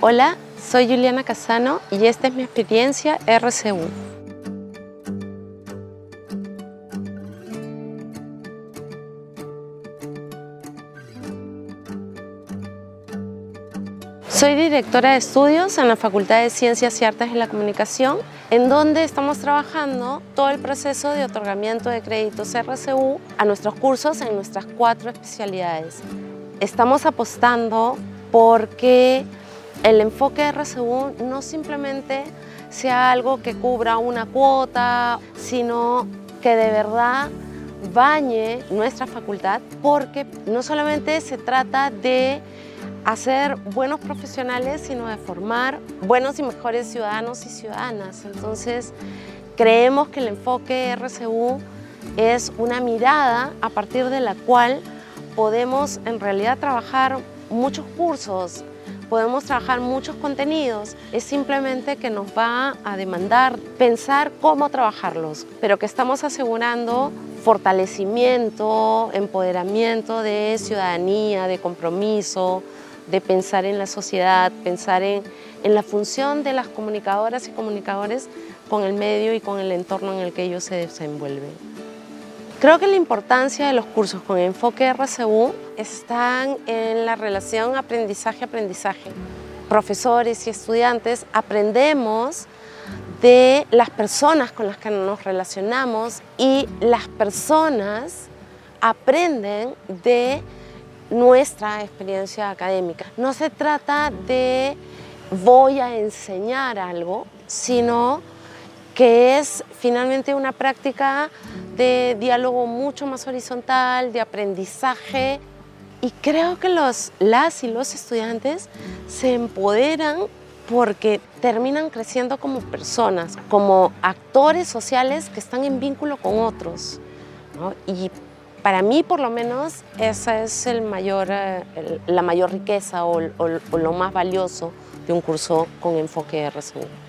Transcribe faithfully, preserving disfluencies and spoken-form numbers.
Hola, soy Juliana Casano y esta es mi experiencia R C U. Soy directora de estudios en la Facultad de Ciencias y Artes de la Comunicación, en donde estamos trabajando todo el proceso de otorgamiento de créditos R C U a nuestros cursos en nuestras cuatro especialidades. Estamos apostando porque el enfoque R C U no simplemente sea algo que cubra una cuota, sino que de verdad bañe nuestra facultad, porque no solamente se trata de hacer buenos profesionales, sino de formar buenos y mejores ciudadanos y ciudadanas. Entonces, creemos que el enfoque R C U es una mirada a partir de la cual podemos en realidad trabajar muchos cursos, podemos trabajar muchos contenidos. Es simplemente que nos va a demandar pensar cómo trabajarlos, pero que estamos asegurando fortalecimiento, empoderamiento de ciudadanía, de compromiso, de pensar en la sociedad, pensar en, en la función de las comunicadoras y comunicadores con el medio y con el entorno en el que ellos se desenvuelven. Creo que la importancia de los cursos con enfoque R C U están en la relación aprendizaje-aprendizaje. Profesores y estudiantes aprendemos de las personas con las que nos relacionamos y las personas aprenden de nuestra experiencia académica. No se trata de voy a enseñar algo, sino que es finalmente una práctica de diálogo mucho más horizontal, de aprendizaje. Y creo que los, las y los estudiantes se empoderan porque terminan creciendo como personas, como actores sociales que están en vínculo con otros, ¿no? Y para mí, por lo menos, esa es el mayor, el, la mayor riqueza o, o, o lo más valioso de un curso con enfoque R C U.